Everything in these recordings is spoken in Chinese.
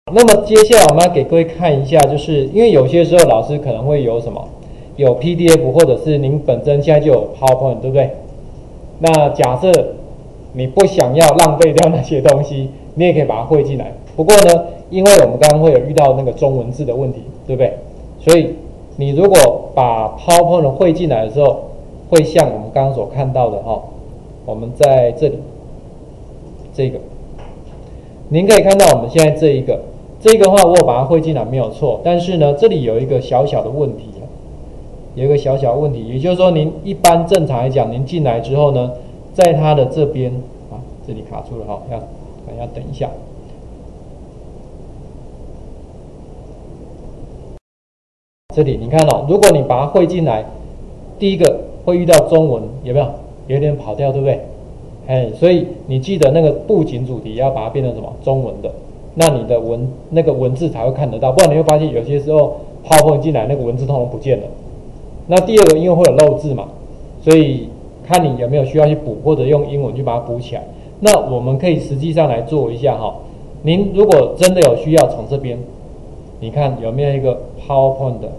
那么接下来我们要给各位看一下，就是因为有些时候老师可能会有什么，有 PDF 或者是您本身现在就有 PowerPoint， 对不对？那假设你不想要浪费掉那些东西，你也可以把它汇进来。不过呢，因为我们刚刚会有遇到那个中文字的问题，对不对？所以你如果把 PowerPoint 汇进来的时候，会像我们刚刚所看到的哈，我们在这里这个，您可以看到我们现在这个的话，我有把它汇进来没有错，但是呢，这里有一个小小的问题，有一个小小的问题，也就是说，您一般正常来讲，您进来之后呢，在它的这边啊，这里卡住了哈，要等一下。这里你看哦，如果你把它汇进来，第一个会遇到中文，有没有？有点跑掉，对不对？所以你记得那个布景主题要把它变成什么？中文的，那你的那个文字才会看得到，不然你会发现有些时候PowerPoint进来那个文字通通不见了。那第二个，因为会有漏字嘛，所以看你有没有需要去补，或者用英文去把它补起来。那我们可以实际上来做一下哈。您如果真的有需要，从这边，你看有没有一个 PowerPoint 的，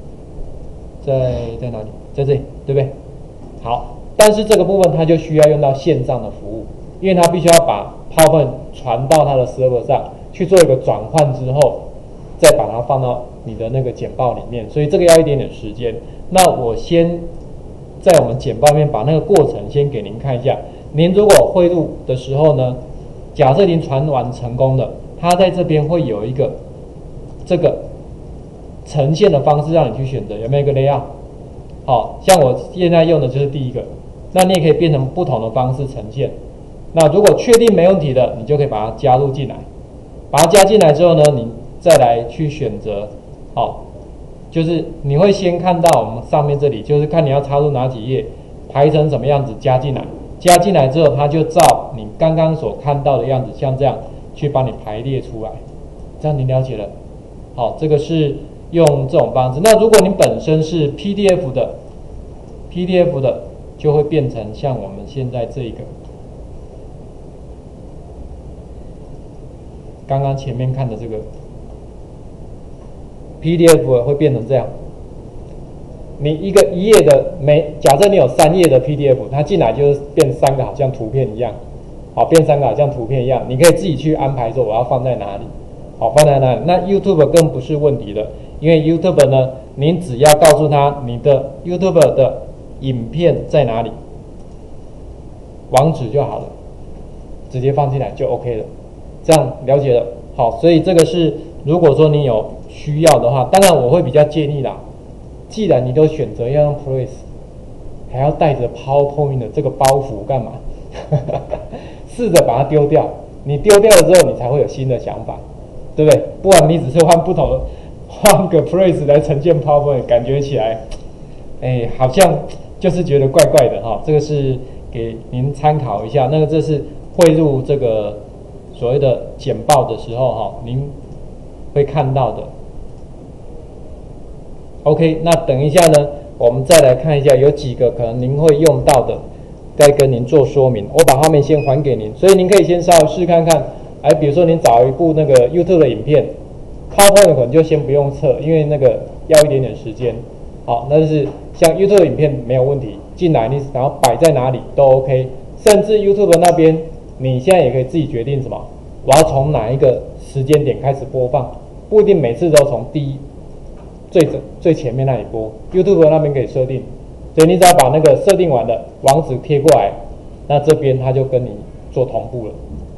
在哪里？在这里，对不对？好，但是这个部分它就需要用到线上的服务，因为它必须要把 PowerPoint 传到它的 server 上去做一个转换之后，再把它放到你的那个简报里面，所以这个要一点点时间。那我先在我们简报里面把那个过程先给您看一下。您如果汇入的时候呢，假设您传完成功了，它在这边会有一个这个呈现的方式让你去选择，有没有一个 layout？ 好，像我现在用的就是第一个，那你也可以变成不同的方式呈现。那如果确定没问题的，你就可以把它加入进来。把它加进来之后呢，你再来去选择，好，就是你会先看到我们上面这里，就是看你要插入哪几页，排成什么样子加进来。加进来之后，它就照你刚刚所看到的样子，像这样去帮你排列出来。这样你了解了？好，这个是用这种方式。那如果你本身是 PDF 的就会变成像我们现在这个，刚刚前面看的这个 PDF 会变成这样。你一页的假设你有3页的 PDF， 它进来就是变3个好像图片一样，好，变3个好像图片一样，你可以自己去安排说我要放在哪里，好，放在哪里。那 YouTube 更不是问题的，因为 YouTube 呢，您只要告诉他你的 YouTube 的影片在哪里，网址就好了，直接放进来就 OK 了。这样了解了，好，所以这个是如果说你有需要的话，当然我会比较建议啦。既然你都选择要用 Press， 还要带着 PowerPoint 的这个包袱干嘛？试着把它丢掉。你丢掉了之后，你才会有新的想法，对不对？不然你只是换个 Press 来呈现 PowerPoint， 感觉起来，好像就是觉得怪怪的哈。这个是给您参考一下。那个这是汇入这个所谓的简报的时候哈，您会看到的。OK， 那等一下呢，我们再来看一下有几个可能您会用到的，该跟您做说明。我把画面先还给您，所以您可以先稍微试看看。比如说您找一部那个 YouTube 的影片 ，PowerPoint 可能就先不用测，因为那个要一点点时间。好，那就是像 YouTube 的影片没有问题，进来你然后摆在哪里都 OK， 甚至 YouTube 那边你现在也可以自己决定什么，我要从哪一个时间点开始播放，不一定每次都从最前面那里播 ，YouTube 那边可以设定，所以你只要把那个设定完的网址贴过来，那这边它就跟你做同步了。